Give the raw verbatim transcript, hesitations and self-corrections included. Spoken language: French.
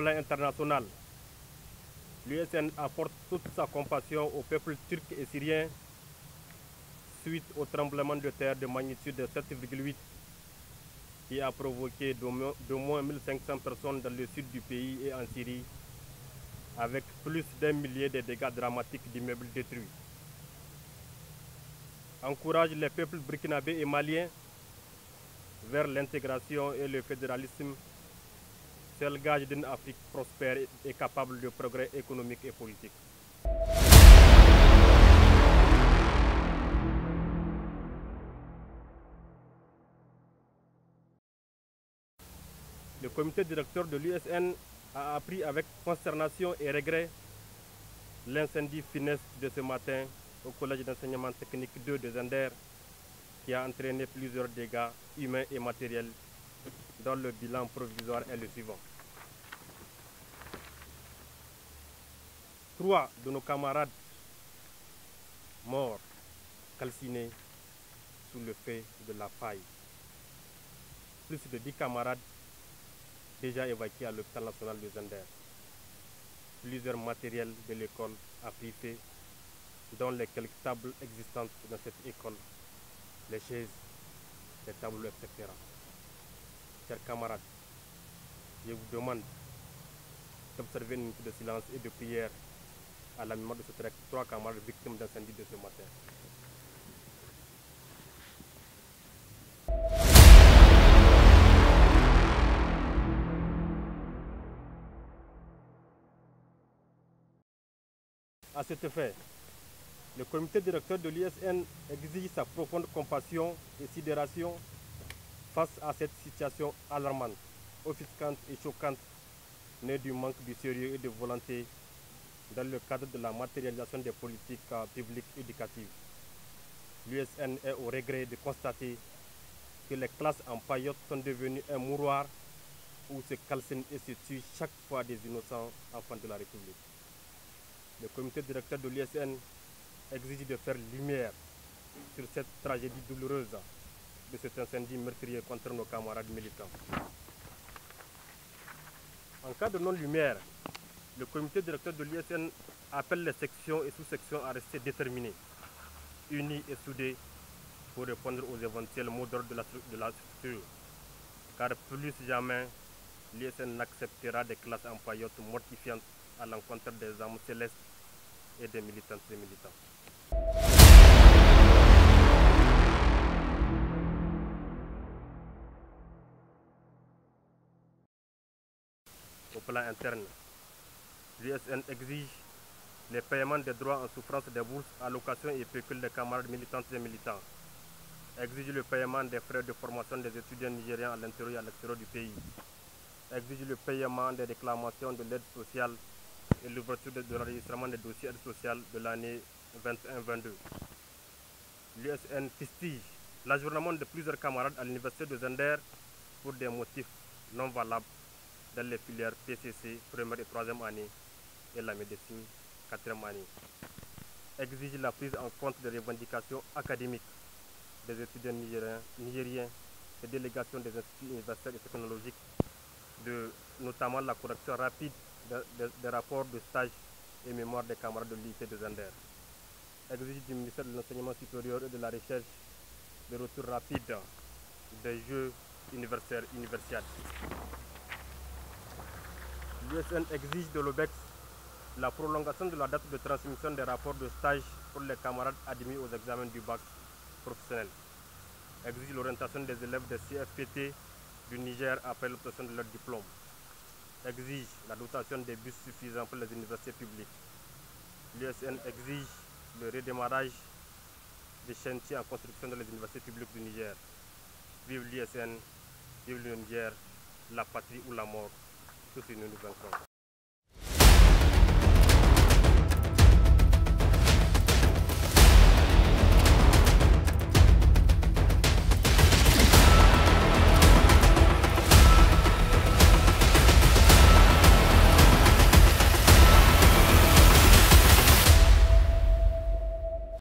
plan international, l'U S N apporte toute sa compassion au peuple turc et syrien suite au tremblement de terre de magnitude de sept virgule huit qui a provoqué d'au moins mille cinq cents personnes dans le sud du pays et en Syrie, avec plus d'un millier de dégâts dramatiques d'immeubles détruits. Encourage les peuples burkinabés et maliens vers l'intégration et le fédéralisme, seul gage d'une Afrique prospère et capable de progrès économique et politique. Le comité directeur de l'U S N a appris avec consternation et regret l'incendie funeste de ce matin au collège d'enseignement technique deux de Zender qui a entraîné plusieurs dégâts humains et matériels dont le bilan provisoire est le suivant. Trois de nos camarades morts calcinés sous le feu de la paille. Plus de dix camarades déjà évacués à l'hôpital national de Zender. Plusieurs matériels de l'école a pris feu, dont les quelques tables existantes dans cette école, les chaises, les tableaux, et cetera. Chers camarades, je vous demande d'observer une minute de silence et de prière à la mémoire de ces trois camarades victimes d'incendie de ce matin. À cet effet, le comité directeur de l'U S N exige sa profonde compassion et sidération face à cette situation alarmante, offusquante et choquante, née du manque de sérieux et de volonté dans le cadre de la matérialisation des politiques publiques éducatives. L'U S N est au regret de constater que les classes en paillotte sont devenues un mouroir où se calcinent et se tuent chaque fois des innocents enfants de la République. Le comité directeur de l'U S N exige de faire lumière sur cette tragédie douloureuse de cet incendie meurtrier contre nos camarades militants. En cas de non-lumière, le comité directeur de l'U S N appelle les sections et sous-sections à rester déterminées, unies et soudées pour répondre aux éventuels mots d'ordre de la, de la structure. Car plus jamais, l'U S N n'acceptera des classes en paillotte mortifiantes à l'encontre des âmes célestes et des militantes et militants. Au plan interne, l'U S N exige les paiements des droits en souffrance des bourses, allocations et pécules des camarades militantes et militants. Exige le paiement des frais de formation des étudiants nigériens à l'intérieur et à l'extérieur du pays. Exige le paiement des réclamations de l'aide sociale et l'ouverture de, de l'enregistrement des dossiers d'aide sociale de l'année vingt et un vingt-deux. L'U S N fustige l'ajournement de plusieurs camarades à l'université de Zender pour des motifs non valables dans les filières P C C, première et troisième année, et la médecine, quatrième année. Exige la prise en compte des revendications académiques des étudiants nigériens, nigériens et délégations des instituts universitaires et technologiques, de, notamment la correction rapide des de, de rapports de stage et mémoire des camarades de l'U I T de Zender. Exige du ministère de l'Enseignement supérieur et de la Recherche le retour rapide des Jeux universitaires universiades. L'U S N exige de l'O B E X la prolongation de la date de transmission des rapports de stage pour les camarades admis aux examens du bac professionnel. Exige l'orientation des élèves des C F P T du Niger après l'obtention de leur diplôme. Exige la dotation des bus suffisants pour les universités publiques. L'U S N exige le redémarrage des chantiers en construction dans les universités publiques du Niger. Vive l'U S N, vive le Niger, la patrie ou la mort, tous unis nous vaincrons.